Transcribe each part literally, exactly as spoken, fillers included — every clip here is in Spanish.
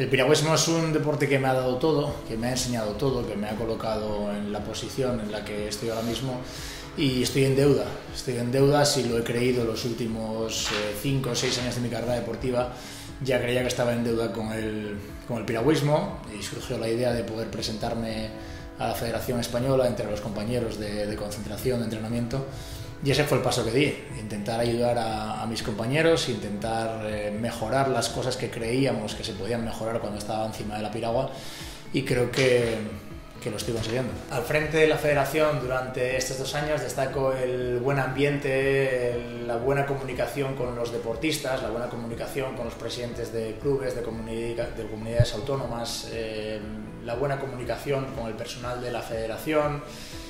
El piragüismo es un deporte que me ha dado todo, que me ha enseñado todo, que me ha colocado en la posición en la que estoy ahora mismo y estoy en deuda. Estoy en deuda si lo he creído los últimos cinco o seis años de mi carrera deportiva. Ya creía que estaba en deuda con el, con el piragüismo y surgió la idea de poder presentarme a la Federación Española entre los compañeros de, de concentración, de entrenamiento. Y ese fue el paso que di, intentar ayudar a, a mis compañeros, intentar eh, mejorar las cosas que creíamos que se podían mejorar cuando estaba encima de la piragua, y creo que, que lo estoy consiguiendo. Al frente de la federación durante estos dos años destaco el buen ambiente, el, la buena comunicación con los deportistas, la buena comunicación con los presidentes de clubes, de, comunidad, de comunidades autónomas, eh, la buena comunicación con el personal de la federación.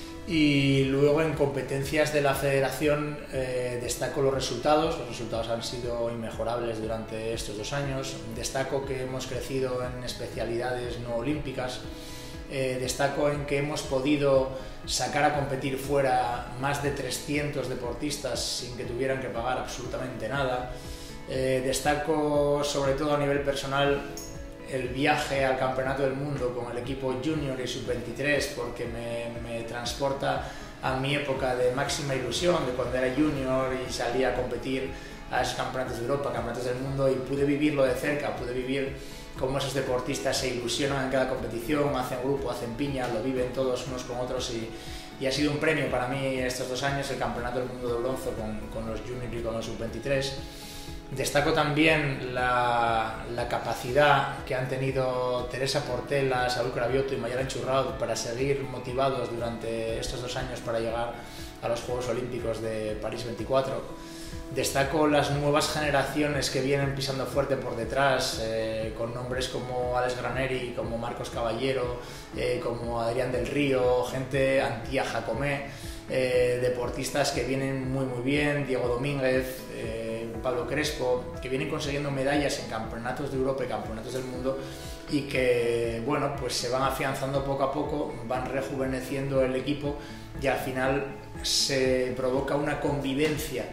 Y luego en competencias de la federación eh, destaco los resultados, los resultados han sido inmejorables durante estos dos años, destaco que hemos crecido en especialidades no olímpicas, eh, destaco en que hemos podido sacar a competir fuera más de trescientos deportistas sin que tuvieran que pagar absolutamente nada, eh, destaco sobre todo a nivel personal el viaje al Campeonato del Mundo con el equipo Junior y sub veintitrés, porque me, me transporta a mi época de máxima ilusión, de cuando era junior y salía a competir a esos campeonatos de Europa, campeonatos del mundo, y pude vivirlo de cerca, pude vivir cómo esos deportistas se ilusionan en cada competición, hacen grupo, hacen piña, lo viven todos unos con otros, y, y ha sido un premio para mí estos dos años el Campeonato del Mundo de bronce con, con los junior y con los sub veintitrés. Destaco también la, la capacidad que han tenido Teresa Portela, Saúl Cravioto y Mayalen Churraud para seguir motivados durante estos dos años para llegar a los Juegos Olímpicos de París veinticuatro. Destaco las nuevas generaciones que vienen pisando fuerte por detrás, eh, con nombres como Alex Graneri, como Marcos Caballero, eh, como Adrián del Río, gente Antía Jacomé, eh, deportistas que vienen muy muy bien, Diego Domínguez, eh, Pablo Crespo, que vienen consiguiendo medallas en campeonatos de Europa y campeonatos del mundo, y que bueno, pues se van afianzando poco a poco, van rejuveneciendo el equipo, y al final se provoca una convivencia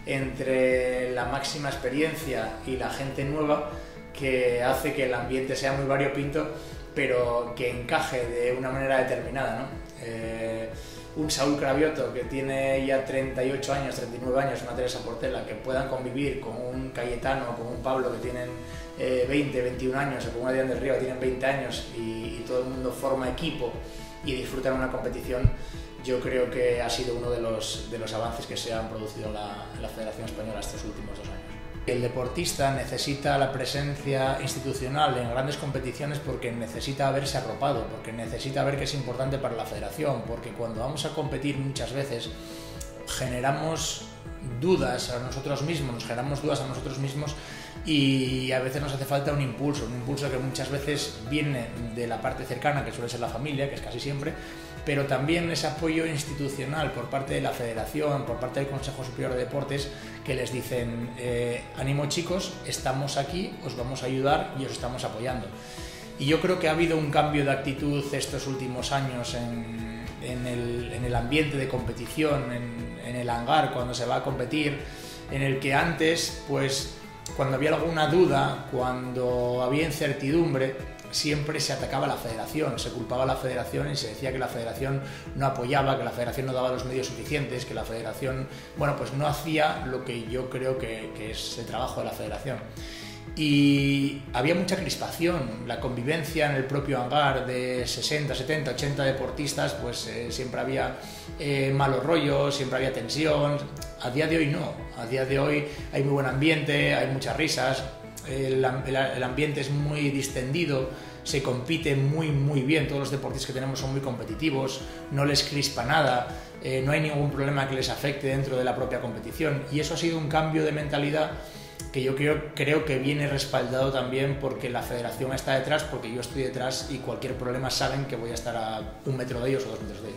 entre la máxima experiencia y la gente nueva que hace que el ambiente sea muy variopinto, pero que encaje de una manera determinada, ¿no? Eh, un Saúl Cravioto que tiene ya treinta y ocho años, treinta y nueve años, una Teresa Portela, que puedan convivir con un Cayetano, con un Pablo que tienen eh, veinte, veintiún años, o con un Adrián del Río que tienen veinte años, y, y todo el mundo forma equipo y disfrutan una competición, yo creo que ha sido uno de los, de los avances que se han producido en la, en la Federación Española estos últimos dos años. El deportista necesita la presencia institucional en grandes competiciones porque necesita verse arropado, porque necesita ver que es importante para la federación, porque cuando vamos a competir muchas veces generamos dudas a nosotros mismos, nos generamos dudas a nosotros mismos, y a veces nos hace falta un impulso, un impulso que muchas veces viene de la parte cercana, que suele ser la familia, que es casi siempre, pero también ese apoyo institucional por parte de la federación, por parte del Consejo Superior de Deportes, que les dicen eh, ánimo chicos, estamos aquí, os vamos a ayudar y os estamos apoyando. Y yo creo que ha habido un cambio de actitud estos últimos años en, en, el, en el ambiente de competición, en, en el hangar cuando se va a competir, en el que antes, pues cuando había alguna duda, cuando había incertidumbre, siempre se atacaba a la federación, se culpaba a la federación y se decía que la federación no apoyaba, que la federación no daba los medios suficientes, que la federación, bueno, pues no hacía lo que yo creo que, que es el trabajo de la federación. Y había mucha crispación, la convivencia en el propio hangar de sesenta, setenta, ochenta deportistas, pues eh, siempre había eh, malos rollos, siempre había tensión. A día de hoy no, a día de hoy hay muy buen ambiente, hay muchas risas, el, el, el ambiente es muy distendido, se compite muy muy bien, todos los deportistas que tenemos son muy competitivos, no les crispa nada, eh, no hay ningún problema que les afecte dentro de la propia competición, y eso ha sido un cambio de mentalidad que yo creo, creo que viene respaldado también porque la federación está detrás, porque yo estoy detrás, y cualquier problema saben que voy a estar a un metro de ellos o dos metros de ellos.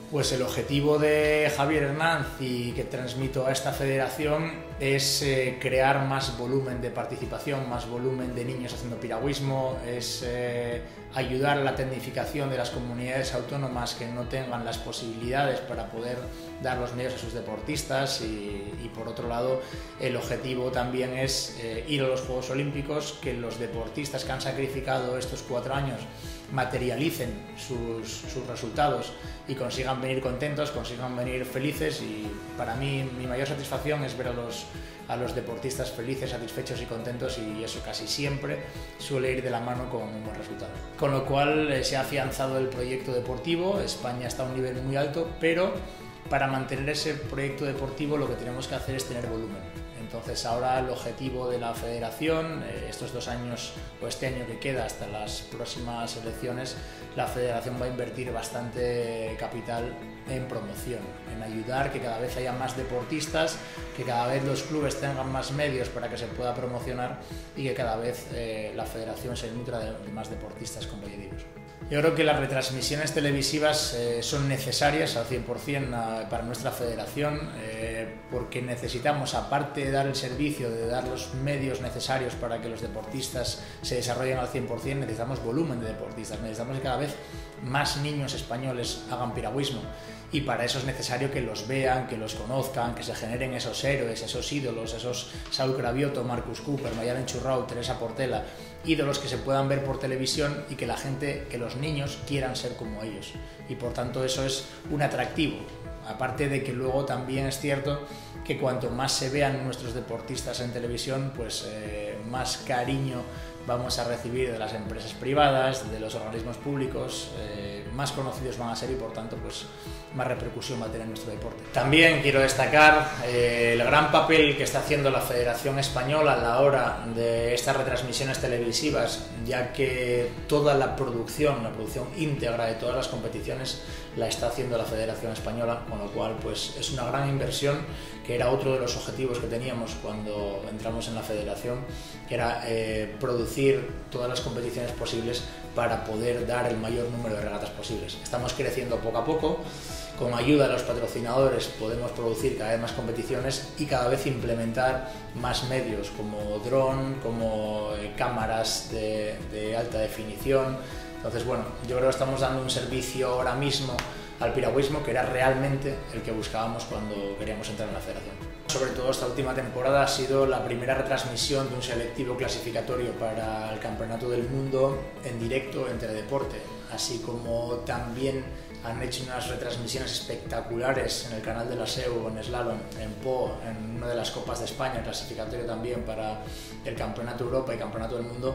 Pues el objetivo de Javier Hernández y que transmito a esta federación es eh, crear más volumen de participación, más volumen de niños haciendo piragüismo, es eh, ayudar a la tecnificación de las comunidades autónomas que no tengan las posibilidades para poder dar los medios a sus deportistas y, y por otro lado el objetivo también es eh, ir a los Juegos Olímpicos, que los deportistas que han sacrificado estos cuatro años materialicen sus, sus resultados y consigan venir contentos, consigan venir felices, y para mí mi mayor satisfacción es ver a los, a los deportistas felices, satisfechos y contentos, y eso casi siempre suele ir de la mano con un buen resultado. Con lo cual eh, se ha afianzado el proyecto deportivo, España está a un nivel muy alto, pero para mantener ese proyecto deportivo lo que tenemos que hacer es tener volumen. Entonces ahora el objetivo de la federación, eh, estos dos años o este año que queda hasta las próximas elecciones, la federación va a invertir bastante capital en promoción, en ayudar que cada vez haya más deportistas, que cada vez los clubes tengan más medios para que se pueda promocionar y que cada vez eh, la federación se nutra de, de más deportistas competitivos. Yo creo que las retransmisiones televisivas eh, son necesarias al cien por cien para nuestra federación eh, porque necesitamos, aparte de dar el servicio, de dar los medios necesarios para que los deportistas se desarrollen al cien por cien, necesitamos volumen de deportistas, necesitamos que cada vez más niños españoles hagan piragüismo, y para eso es necesario que los vean, que los conozcan, que se generen esos héroes, esos ídolos, esos Saúl Cravioto, Marcus Cooper, Mayalen Churrau, Teresa Portela, ídolos que se puedan ver por televisión y que la gente, que los niños quieran ser como ellos, y por tanto eso es un atractivo. Aparte de que luego también es cierto que cuanto más se vean nuestros deportistas en televisión, pues eh, más cariño vamos a recibir de las empresas privadas, de los organismos públicos, eh, más conocidos van a ser y por tanto pues más repercusión va a tener nuestro deporte. También quiero destacar eh, el gran papel que está haciendo la Federación Española a la hora de estas retransmisiones televisivas, ya que toda la producción, la producción íntegra de todas las competiciones la está haciendo la Federación Española, con lo cual pues es una gran inversión, que era otro de los objetivos que teníamos cuando entramos en la Federación, que era eh, producir todas las competiciones posibles para poder dar el mayor número de regatas posibles. Estamos creciendo poco a poco, con ayuda de los patrocinadores podemos producir cada vez más competiciones y cada vez implementar más medios como dron, como eh, cámaras de, de alta definición. Entonces, bueno, yo creo que estamos dando un servicio ahora mismo al piragüismo que era realmente el que buscábamos cuando queríamos entrar en la federación. Sobre todo esta última temporada ha sido la primera retransmisión de un selectivo clasificatorio para el Campeonato del Mundo en directo en Teledeporte, así como también han hecho unas retransmisiones espectaculares en el canal de la S E U, en Slalom, en Po, en una de las Copas de España, clasificatorio también para el Campeonato de Europa y Campeonato del Mundo,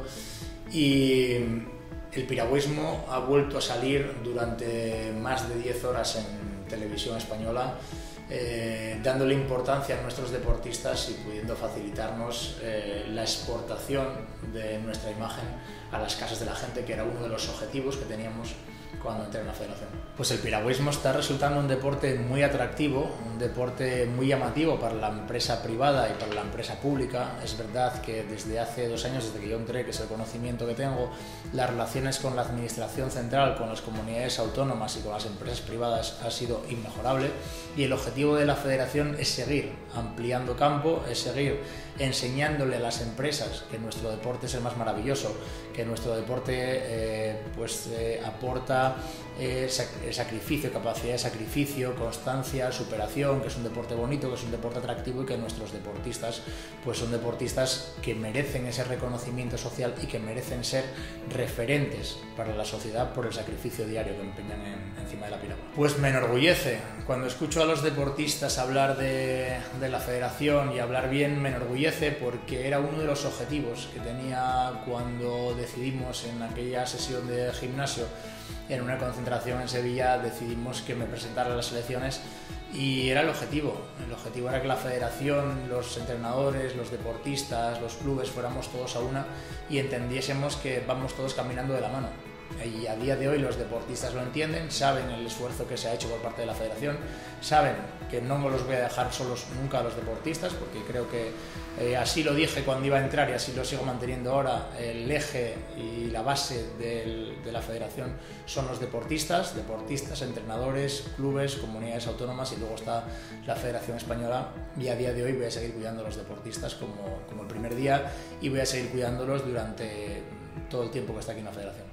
y el piragüismo ha vuelto a salir durante más de diez horas en televisión española, eh, dándole importancia a nuestros deportistas y pudiendo facilitarnos eh, la exportación de nuestra imagen a las casas de la gente, que era uno de los objetivos que teníamos cuando entré en la federación. Pues el piragüismo está resultando un deporte muy atractivo, un deporte muy llamativo para la empresa privada y para la empresa pública. Es verdad que desde hace dos años, desde que yo entré, que es el conocimiento que tengo, las relaciones con la administración central, con las comunidades autónomas y con las empresas privadas ha sido inmejorable, y el objetivo de la federación es seguir ampliando campo, es seguir enseñándole a las empresas que nuestro deporte es el más maravilloso, que nuestro deporte eh, pues, eh, aporta eh, sacrificio, capacidad de sacrificio, constancia, superación, que es un deporte bonito, que es un deporte atractivo, y que nuestros deportistas pues, son deportistas que merecen ese reconocimiento social y que merecen ser referentes para la sociedad por el sacrificio diario que empeñan en, encima de la piragua. Pues me enorgullece. Cuando escucho a los deportistas hablar de, de la federación y hablar bien, me enorgullece porque era uno de los objetivos que tenía cuando decidimos en aquella sesión de gimnasio, en una concentración en Sevilla, decidimos que me presentara a las selecciones, y era el objetivo. El objetivo era que la federación, los entrenadores, los deportistas, los clubes fuéramos todos a una y entendiésemos que vamos todos caminando de la mano. y a día de hoy los deportistas lo entienden, saben el esfuerzo que se ha hecho por parte de la federación, saben que no me los voy a dejar solos nunca a los deportistas, porque creo que eh, así lo dije cuando iba a entrar y así lo sigo manteniendo ahora, el eje y la base del, de la federación son los deportistas, deportistas, entrenadores, clubes, comunidades autónomas, y luego está la Federación Española, y a día de hoy voy a seguir cuidando a los deportistas como, como el primer día, y voy a seguir cuidándolos durante todo el tiempo que está aquí en la federación.